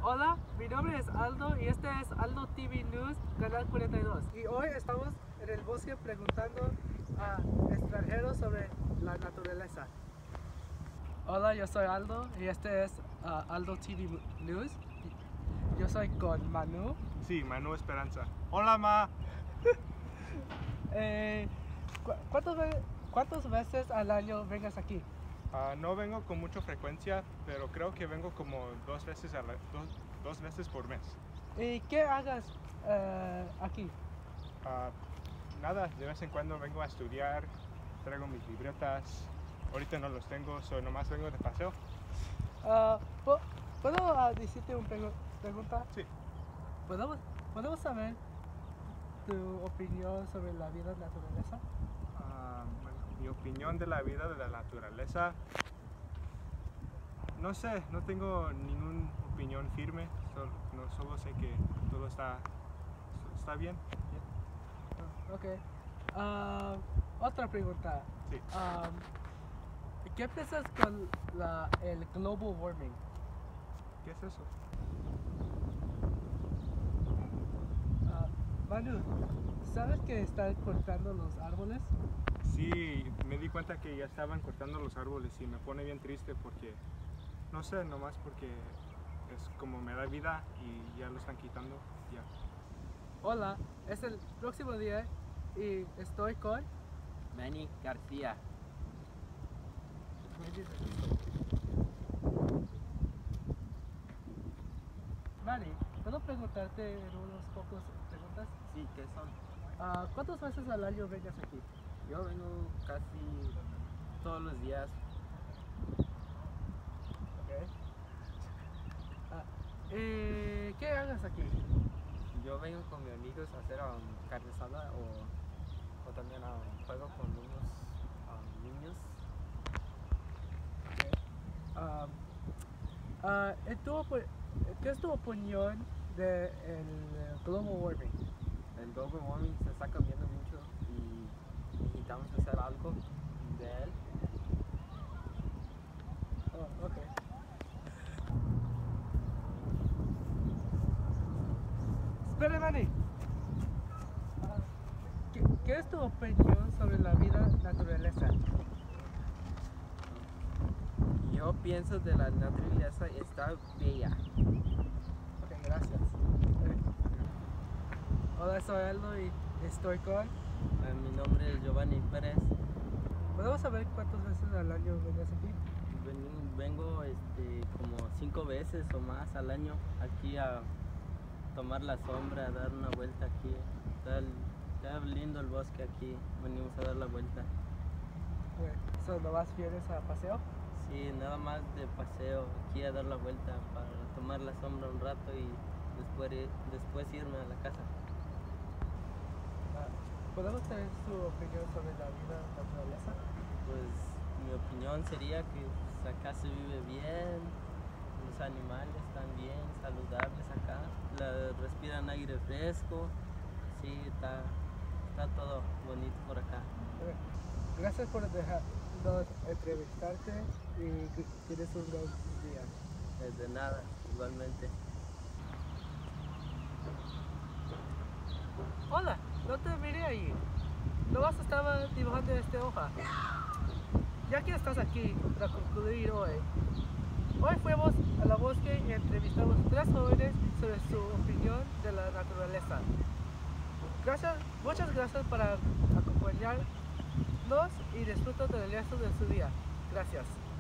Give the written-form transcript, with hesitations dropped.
Hola, mi nombre es Aldo y este es Aldo TV News, Canal 42. Y hoy estamos en el bosque preguntando a extranjeros sobre la naturaleza. Hola, yo soy Aldo y este es Aldo TV News. Yo soy con Manu. Sí, Manu Esperanza. Hola, Ma. ¿Cuántas veces al año vengas aquí? No vengo con mucha frecuencia, pero creo que vengo como dos veces por mes. ¿Y qué hagas aquí? Nada, de vez en cuando vengo a estudiar, traigo mis libretas. Ahorita no los tengo, nomás vengo de paseo. ¿Puedo decirte una pregunta? Sí. ¿Podemos saber tu opinión sobre la vida de la naturaleza? Bueno, mi opinión de la vida de la naturaleza, no sé, no tengo ninguna opinión firme, solo sé que todo está bien. Ok. Otra pregunta. Sí. ¿Qué piensas con el global warming? ¿Qué es eso? Manu, ¿sabes que están cortando los árboles? Sí, me di cuenta que ya estaban cortando los árboles y me pone bien triste porque, no sé, nomás porque es como me da vida y ya lo están quitando, ya. Hola, es el próximo día y estoy con Manny García. Manny, ¿puedo preguntarte unos pocos preguntas? Sí, ¿qué son? ¿Cuántas veces al año vengas aquí? Yo vengo casi todos los días. Okay. ¿Qué hagas aquí? Yo vengo con mis amigos a hacer carne asada o también juego con unos niños. Okay. ¿Qué es tu opinión del global warming? El global warming se está cambiando mucho y necesitamos hacer algo de él. Oh, okay. Espera, Manny. ¿Qué es tu opinión sobre la vida naturaleza? Yo pienso de la naturaleza está bella. Ok, gracias. Hola, soy Aldo y estoy con... Mi nombre es Giovanni Pérez. ¿Podemos saber cuántas veces al año vengas aquí? Vengo como 5 veces o más al año aquí a tomar la sombra, a dar una vuelta aquí. Está lindo el bosque aquí, venimos a dar la vuelta. ¿Son nomás vienes a paseo? Sí, nada más de paseo, aquí a dar la vuelta para tomar la sombra un rato y después irme a la casa. ¿Podemos tener su opinión sobre la vida en la naturaleza? Pues mi opinión sería que pues, acá se vive bien, los animales están bien, saludables acá, respiran aire fresco, sí, está todo bonito por acá. Gracias por dejarnos entrevistarte y que tienes un gran día. De nada, igualmente. Hola, no te miré ahí. Nomás estaba dibujando esta hoja. Ya que estás aquí para concluir hoy fuimos a la bosque y entrevistamos 3 jóvenes sobre su opinión de la naturaleza. Muchas gracias por acompañarnos y disfrutar del resto de su día. Gracias.